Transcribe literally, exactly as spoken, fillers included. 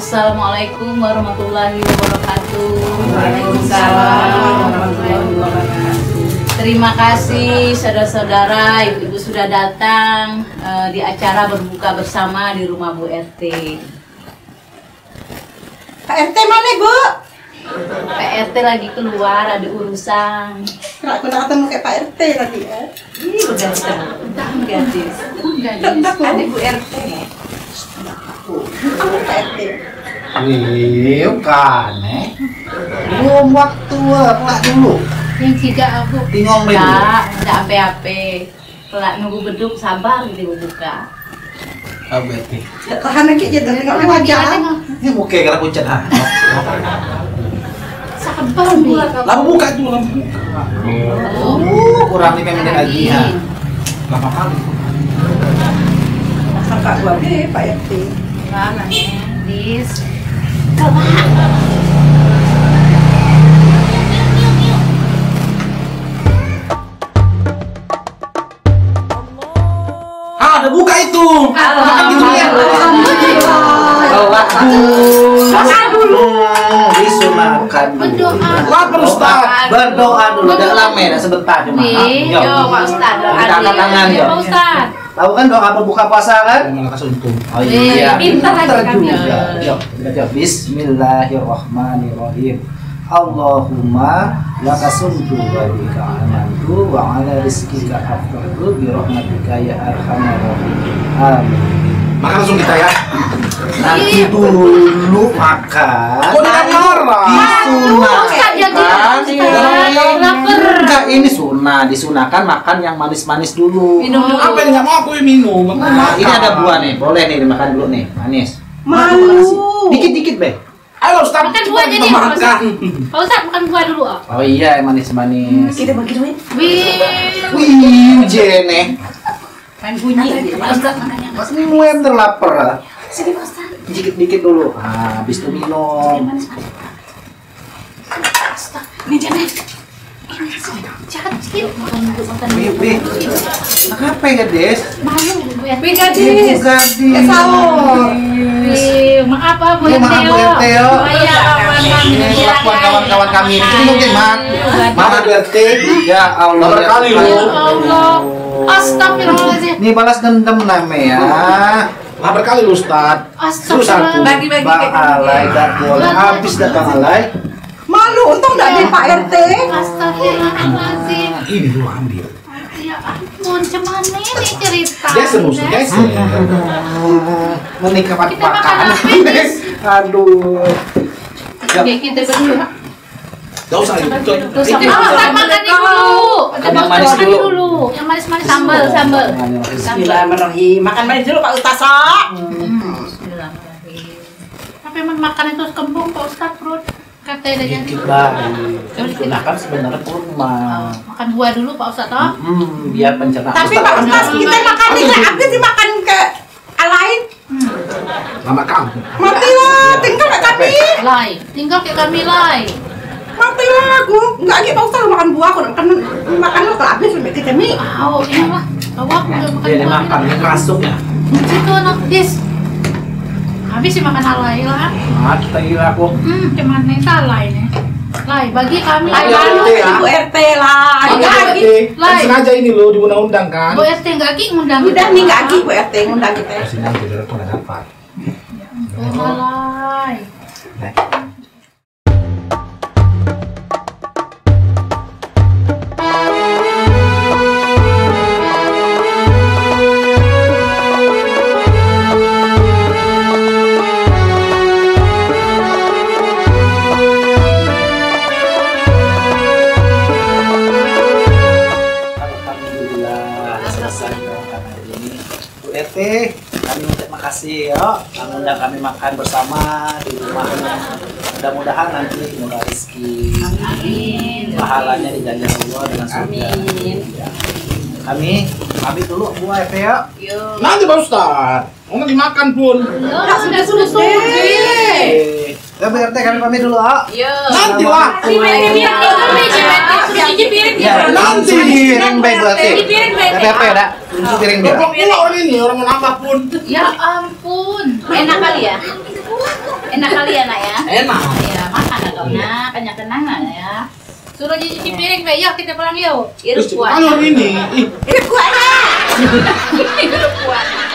Assalamualaikum warahmatullahi wabarakatuh. Waalaikumsalam warahmatullahi wabarakatuh. Terima kasih saudara-saudara, ibu-ibu sudah datang uh, di acara berbuka bersama di rumah Bu R T. Pak R T mana, Bu? Pak R T lagi keluar, ada urusan. Kenapa nak ketemu kayak Pak R T tadi ya? Ih, udah udah gadis, gadis, ada Bu R T. Apa Pak R T? Iya kan, eh? Belum waktu apa dulu? Yang tiga aku. Tinggal dulu. Enggak, enggak ape-ape. Pelak nunggu beduk sabar gitu buka. Apa itu? Tahan lagi aja dari nggak wajah. Ini mau kayak kalau kuncen ah. Sabar nih. Lalu buka dulu, lalu buka. Oh, kurang lima menit lagi ya. Lama kali. Kakak gua deh Pak R T. Mana nih, Dis? Ah, udah buka itu. Makan gitu ya. Doa dulu. Doa dulu. Disunahkan dulu. Berdoa. Lapar Ustaz. Berdoa dulu. Udah lama ya, sebentar cuma. Nih, yo Pak Ustadz, doa Kita angkat tangan dulu. yo. Pak Ustadz. Tahu kan doa berbuka puasa kan? Malah untung. Oh iya. Pintar aja kami. juga. Yuk, kita jawab. Bismillahirrahmanirrahim. Allahumma laka sumtu wa bika amantu wa ala rizkika aftartu bi rahmatika ya arhamar rahimin. Amin. Makan langsung kita ya. Nanti dulu makan. Kok dia marah? Ustaz jadi lapar. Enggak, ini sunnah, disunahkan makan yang manis-manis dulu. Minum dulu. Apa yang nggak mau aku minum? Nah, ini ada buah nih, boleh nih dimakan dulu nih, manis. Malu. Dikit-dikit, Be. Ayo Ustaz, Makan buah cepat jadi, kita Pak makan. Ustadz. Pak Ustadz makan buah dulu, oh. Oh iya, yang manis-manis. Kita bagi duit. Wih, Wih, jene. main bunyi. Pak Ustadz makan yang Mas ini mulai terlapar. sini, Pak Ustadz. Dikit-dikit dulu. Ah, habis itu minum. Ini jangan. Jangan sedikit. Makan dulu, makan Wih, dulu. wih. Apa ya, Des? Malu, Bu R T. Wih, gadis. Ibu gadis. Eh, sahur. Wih, maaf ah, Bu Iya, R T. maaf, Bu R T, yo. Oh iya, kawan kami. Ini kelakuan kawan-kawan kami ini. Ini mungkin mak. Mana B R T? Ya Allah. Berapa kali lu? Ya Allah. Astagfirullahaladzim. Ini balas dendam namanya. Lapar kali lu Ustaz. Terus aku. Astagfirullah. Bagi-bagi kayak Alay, dak boleh. Habis datang alay. Malu, untung nggak ada Pak R T. Astagfirullahaladzim. Ini lu ambil. Ya ampun, cuman ini cerita. Dia seru sih, guys. Menikmati Kita makan makan. apa, Des? Aduh. Ya. Oke, kita berdua. Gak usah itu. Terus sama Ustaz makan ini dulu. Ada Yang Pak manis Ustaz dulu. dulu. Yang manis-manis sambal, sambal. Sambal. Bismillahirrahmanirrahim. Makan manis dulu Pak Ustaz. Bismillahirrahmanirrahim. Tapi emang makan itu kembung Pak Ustaz perut. Katanya aja. Dikit lah. Digunakan sebenarnya kurma. Makan buah dulu Pak Ustaz toh. Hmm, biar pencernaan. Tapi Pak Ustaz kita makan ini habis dimakan ke lain. Lama kamu. Matilah, tinggal kayak kami. Lai, tinggal kayak kami lai. Matilah aku. Enggak gitu Pak Ustaz makan buah aku makan makan lo kalau habis sampai ke kami. Au, ini mah. Awak udah makan Dia buah. dimakan, dia kerasuk ya. Situ anak dis. Habis sih makan alay lah. Ah, kita kira aku. Hmm, cuman nih salah ini. Lai, bagi kami. Ay, Iya, malu iya. Ibu R T lah. Ay, Enggak iya. lagi. Kan Lai. sengaja ini lo di undang-undang kan. Bu R T nggak ki ngundang. Udah nih enggak lagi Bu R T ngundang kita. Sini aku udah pernah dapat. Oh, Lai. Alhamdulillah selesai makan hari ini. Bu R T, kami ucap makasih ya. Kami undang kami makan bersama di rumahnya. Mudah-mudahan nanti murah rezeki. Amin. Pahalanya dijaga Allah dengan surga. Amin. Ya. Kami pamit dulu Bu R T ya. Yuk. Nanti Pak Ustaz. Mau dimakan pun. Oh, sudah sudah sudah. Oke. Ya Bu R T kami pamit dulu ya. Yuk. Nanti lah. Ya, nanti piring baik Bu R T. Di piring baik. Tapi apa ya, Dak? Untuk piring dia. Bapak pulau ini orang mau nambah pun. Ya ampun. Enak kali ya? Enak kali ya nak ya? Enak. Ya makan atau nak, banyak kenangan ya. Suruh cuci piring, Be. Yuk kita pulang yuk. Terus Irup kuat. kalau ini, ih, Ini kuahnya. Irup kuat.